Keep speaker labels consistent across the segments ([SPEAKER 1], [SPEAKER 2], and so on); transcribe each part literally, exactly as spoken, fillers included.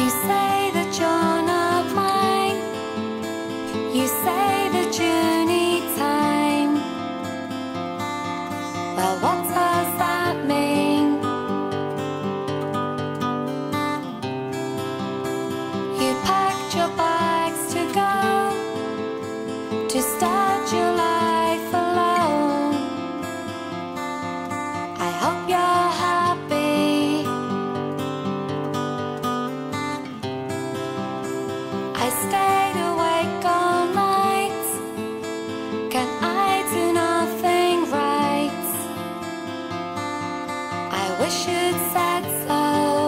[SPEAKER 1] You say that you're not mine. You say that you need time. Well, what does that mean? You packed your bags to go, to start your life alone. I hope you're happy. I stayed awake all night. Can I do nothing right? I wish you'd said so.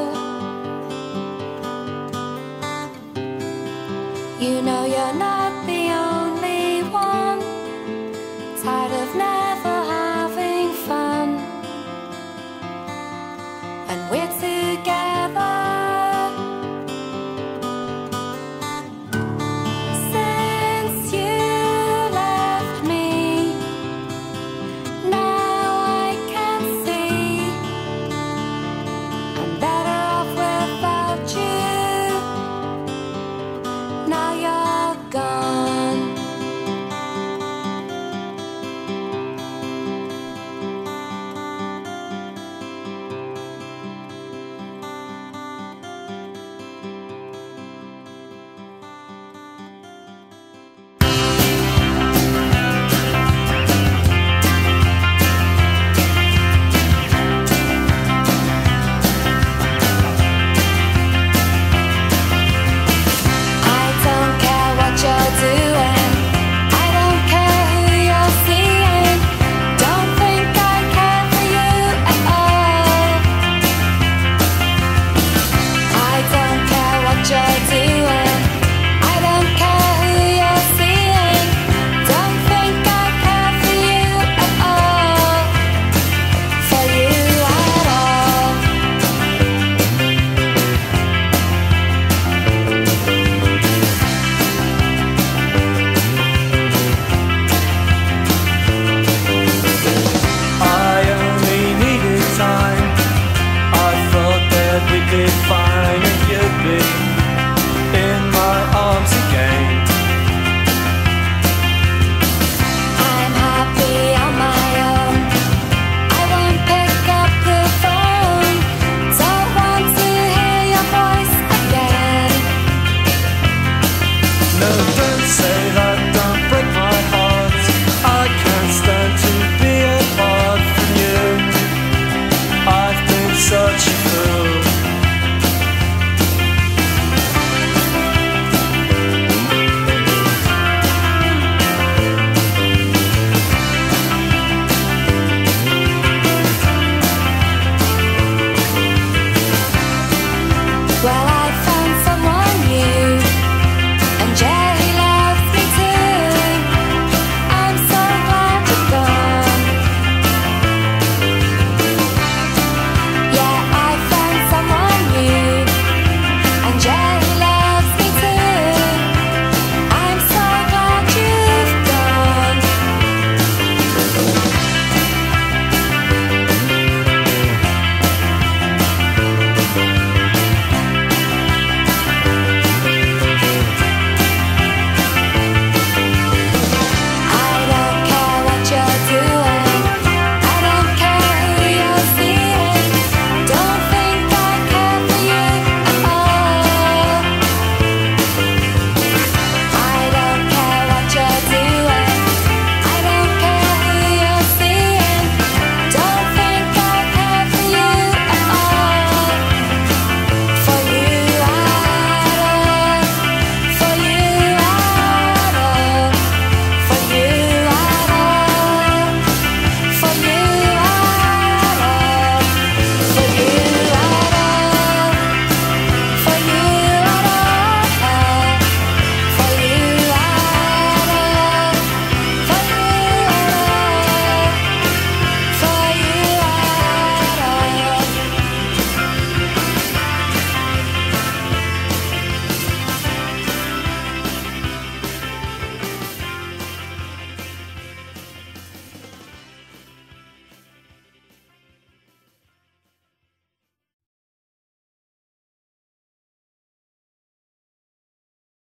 [SPEAKER 1] You know you're not the only one, tired of never having fun. And we're